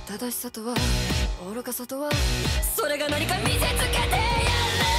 正しさとは愚かさとはそれが何か見せつけてやる。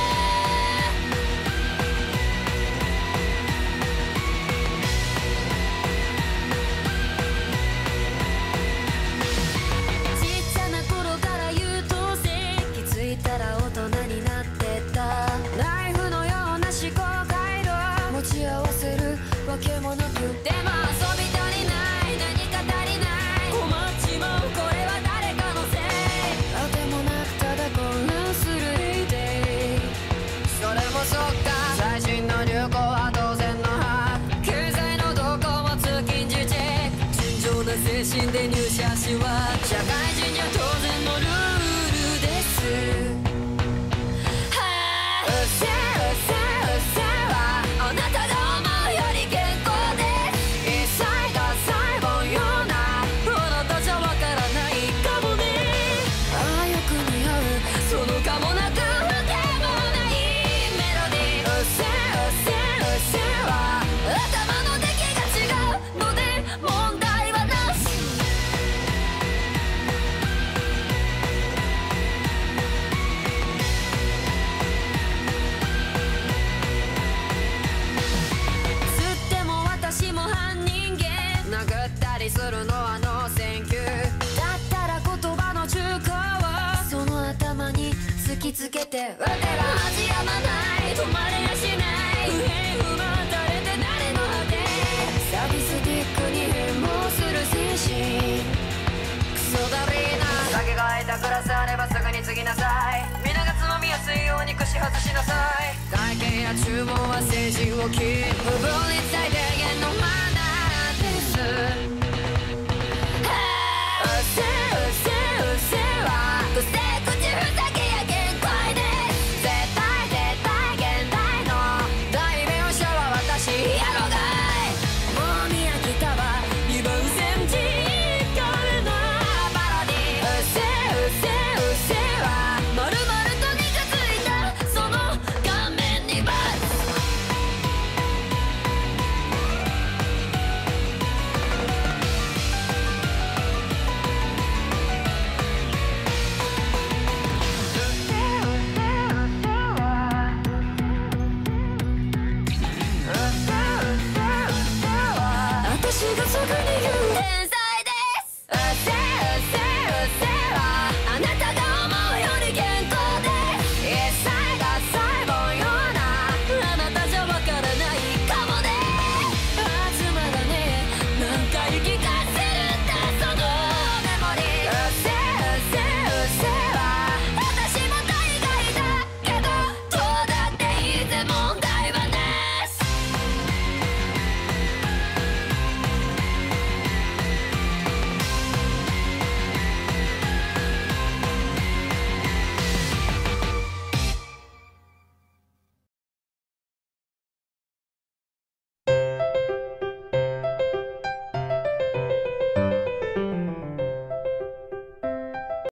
わけもなくでも遊び足りない何か足りない困っちまうこれは誰かのせいあてもなくただ混乱する Day それもそっか最新の流行は当然の派経済の動向も通勤時チェック尋常な精神で入社しは社会人には当然のルールですするのはノーセンキューだったら言葉の中古をその頭に突きつけてわては味やまない止まれやしない不平不満垂れて誰の果てサディスティックに変貌する精神クソだりーな酒が空いたグラスあればすぐに継ぎなさい皆がつまみやすいように串外しなさい会計や注文は精神をキープ不分率最低限の前